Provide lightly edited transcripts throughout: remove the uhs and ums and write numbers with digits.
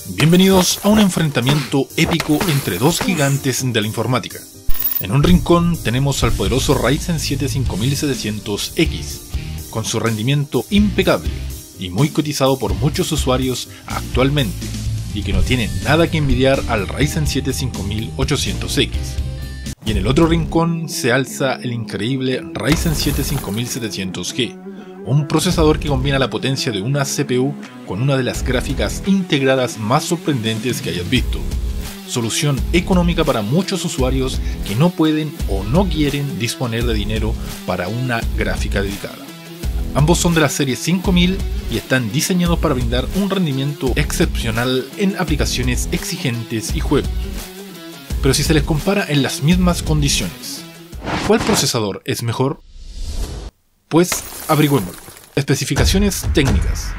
Bienvenidos a un enfrentamiento épico entre dos gigantes de la informática. En un rincón tenemos al poderoso Ryzen 7 5700X, con su rendimiento impecable y muy cotizado por muchos usuarios actualmente, y que no tiene nada que envidiar al Ryzen 7 5800X. Y en el otro rincón se alza el increíble Ryzen 7 5700G, un procesador que combina la potencia de una CPU con una de las gráficas integradas más sorprendentes que hayas visto. Solución económica para muchos usuarios que no pueden o no quieren disponer de dinero para una gráfica dedicada. Ambos son de la serie 5000 y están diseñados para brindar un rendimiento excepcional en aplicaciones exigentes y juegos. Pero si se les compara en las mismas condiciones, ¿cuál procesador es mejor? Pues averigüémoslo. Especificaciones técnicas.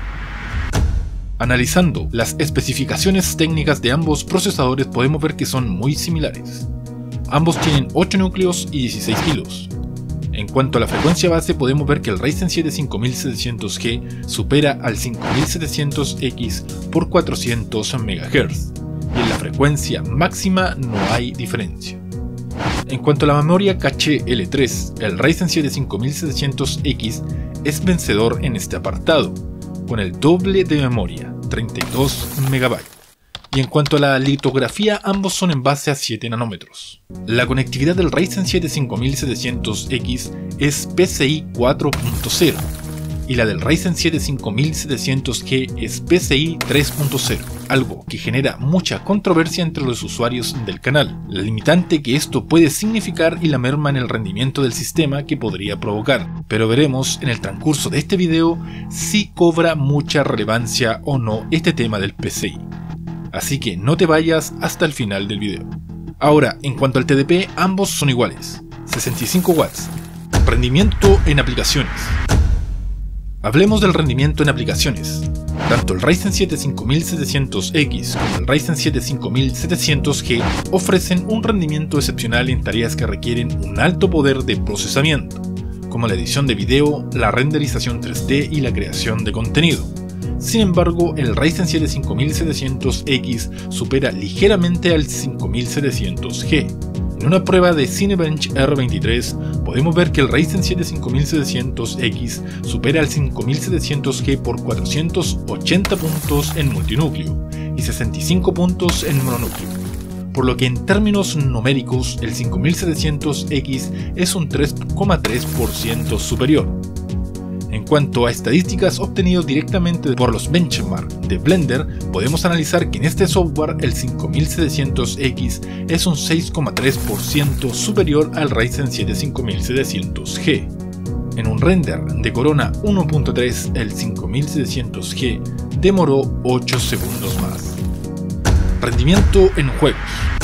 Analizando las especificaciones técnicas de ambos procesadores podemos ver que son muy similares. Ambos tienen 8 núcleos y 16 hilos. En cuanto a la frecuencia base podemos ver que el Ryzen 7 5700G supera al 5700X por 400 MHz y en la frecuencia máxima no hay diferencia. En cuanto a la memoria caché L3, el Ryzen 7 5700X es vencedor en este apartado, con el doble de memoria, 32 MB. Y en cuanto a la litografía, ambos son en base a 7 nanómetros. La conectividad del Ryzen 7 5700X es PCI 4.0 y la del Ryzen 7 5700G es PCI 3.0, algo que genera mucha controversia entre los usuarios del canal, la limitante que esto puede significar y la merma en el rendimiento del sistema que podría provocar, pero veremos en el transcurso de este video si cobra mucha relevancia o no este tema del PCI. Así que no te vayas hasta el final del video. Ahora, en cuanto al TDP, ambos son iguales, 65 watts. Rendimiento en aplicaciones. Hablemos del rendimiento en aplicaciones. Tanto el Ryzen 7 5700X como el Ryzen 7 5700G ofrecen un rendimiento excepcional en tareas que requieren un alto poder de procesamiento, como la edición de video, la renderización 3D y la creación de contenido. Sin embargo, el Ryzen 7 5700X supera ligeramente al 5700G. En una prueba de Cinebench R23 podemos ver que el Ryzen 7 5700X supera al 5700G por 480 puntos en multinúcleo y 65 puntos en mononúcleo, por lo que en términos numéricos el 5700X es un 3,3% superior. En cuanto a estadísticas obtenidas directamente por los benchmarks de Blender, podemos analizar que en este software el 5700X es un 6,3% superior al Ryzen 7 5700G. En un render de Corona 1.3 el 5700G demoró 8 segundos más. Rendimiento en juegos.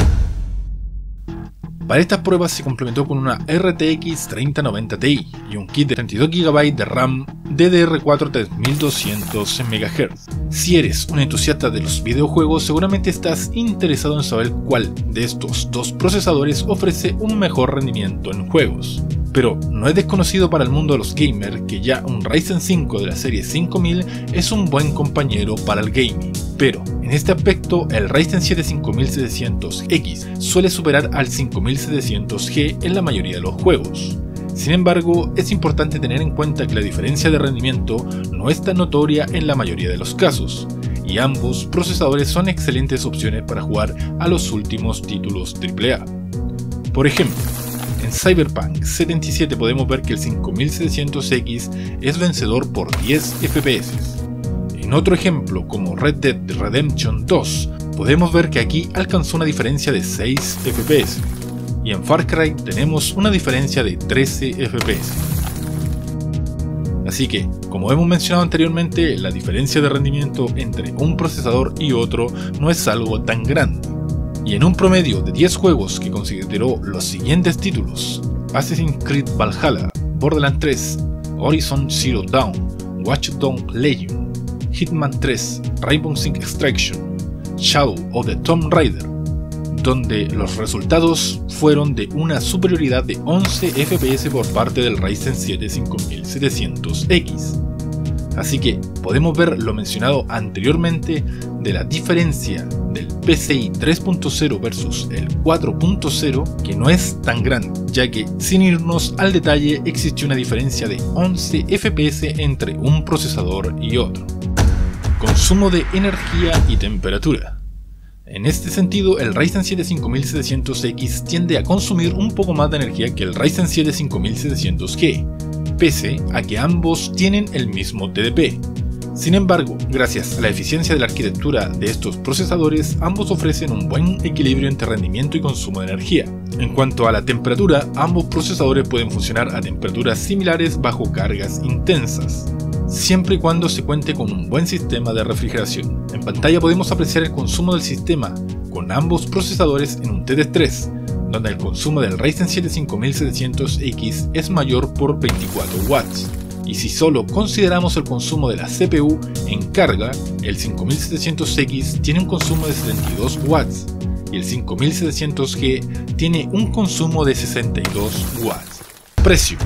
Para estas pruebas se complementó con una RTX 3090 Ti y un kit de 32 GB de RAM DDR4 3200 MHz. Si eres un entusiasta de los videojuegos, seguramente estás interesado en saber cuál de estos dos procesadores ofrece un mejor rendimiento en juegos. Pero no es desconocido para el mundo de los gamers que ya un Ryzen 5 de la serie 5000 es un buen compañero para el gaming. Pero en este aspecto el Ryzen 7 5700X suele superar al 5700G en la mayoría de los juegos. Sin embargo, es importante tener en cuenta que la diferencia de rendimiento no es tan notoria en la mayoría de los casos, y ambos procesadores son excelentes opciones para jugar a los últimos títulos AAA. Por ejemplo, en Cyberpunk 77 podemos ver que el 5700X es vencedor por 10 FPS. En otro ejemplo, como Red Dead Redemption 2, podemos ver que aquí alcanzó una diferencia de 6 FPS, y en Far Cry tenemos una diferencia de 13 FPS. Así que, como hemos mencionado anteriormente, la diferencia de rendimiento entre un procesador y otro no es algo tan grande. Y en un promedio de 10 juegos que consideró los siguientes títulos: Assassin's Creed Valhalla, Borderlands 3, Horizon Zero Dawn, Watch Dogs Legion, Hitman 3, Rainbow Six Extraction, Shadow of the Tomb Raider, donde los resultados fueron de una superioridad de 11 FPS por parte del Ryzen 7 5700X. Así que podemos ver lo mencionado anteriormente de la diferencia del PCI 3.0 versus el 4.0, que no es tan grande, ya que sin irnos al detalle existe una diferencia de 11 FPS entre un procesador y otro. Consumo de energía y temperatura. En este sentido, el Ryzen 7 5700X tiende a consumir un poco más de energía que el Ryzen 7 5700G, pese a que ambos tienen el mismo TDP. Sin embargo, gracias a la eficiencia de la arquitectura de estos procesadores, ambos ofrecen un buen equilibrio entre rendimiento y consumo de energía. En cuanto a la temperatura, ambos procesadores pueden funcionar a temperaturas similares bajo cargas intensas, siempre y cuando se cuente con un buen sistema de refrigeración. En pantalla podemos apreciar el consumo del sistema con ambos procesadores en un TD3, donde el consumo del Ryzen 7 5700X es mayor por 24 watts. Y si solo consideramos el consumo de la CPU en carga, el 5700X tiene un consumo de 72 watts y el 5700G tiene un consumo de 62 watts. Precio.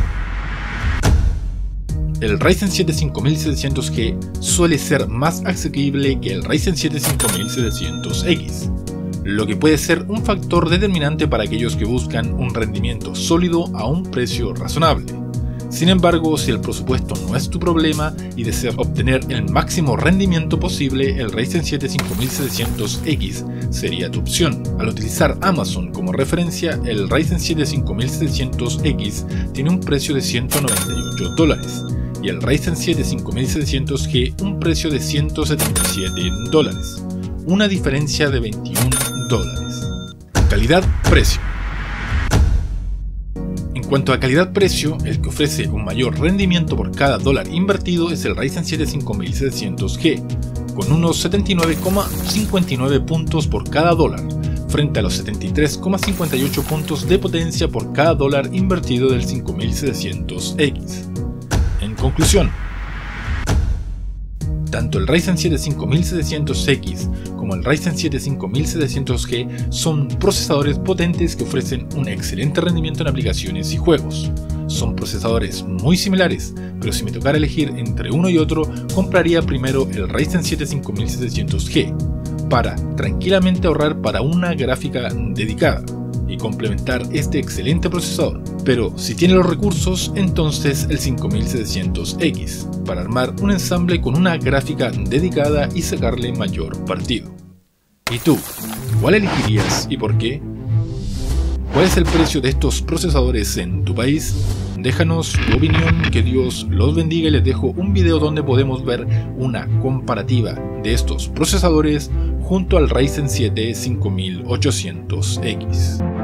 El Ryzen 7 5700G suele ser más asequible que el Ryzen 7 5700X, lo que puede ser un factor determinante para aquellos que buscan un rendimiento sólido a un precio razonable. Sin embargo, si el presupuesto no es tu problema y deseas obtener el máximo rendimiento posible, el Ryzen 7 5700X sería tu opción. Al utilizar Amazon como referencia, el Ryzen 7 5700X tiene un precio de $198 y el Ryzen 7 5700G un precio de $177, una diferencia de $21. Calidad-precio. En cuanto a calidad-precio, el que ofrece un mayor rendimiento por cada dólar invertido es el Ryzen 7 5700G, con unos 79,59 puntos por cada dólar, frente a los 73,58 puntos de potencia por cada dólar invertido del 5700X. En conclusión, tanto el Ryzen 7 5700X como el Ryzen 7 5700G son procesadores potentes que ofrecen un excelente rendimiento en aplicaciones y juegos. Son procesadores muy similares, pero si me tocara elegir entre uno y otro, compraría primero el Ryzen 7 5700G, para tranquilamente ahorrar para una gráfica dedicada y complementar este excelente procesador. Pero si tiene los recursos, entonces el 5700X, para armar un ensamble con una gráfica dedicada y sacarle mayor partido. ¿Y tú? ¿Cuál elegirías y por qué? ¿Cuál es el precio de estos procesadores en tu país? Déjanos tu opinión, que Dios los bendiga, y les dejo un video donde podemos ver una comparativa de estos procesadores junto al Ryzen 7 5800X.